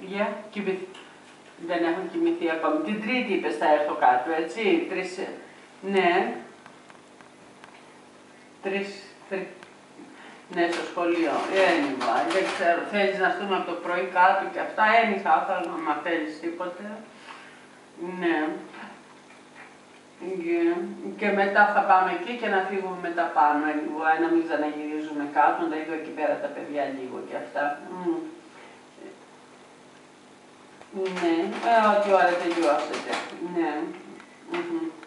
Για, δεν έχω κοιμηθεί ακόμη. Την Τρίτη είπες θα έρθω κάτω, έτσι. Ναι. Ναι, στο σχολείο. Δεν ξέρω. Θέλεις να έρθουμε από το πρωί κάτω και αυτά. Θα ήθελα να θέλεις τίποτε. Ναι. Και μετά θα πάμε εκεί και να φύγουμε μετά πάνω. Νόμιζα να γυρίζουμε κάτω, να είδω εκεί πέρα τα παιδιά λίγο και αυτά. Ναι, ό,τι ώρα τελειώσετε. Ναι.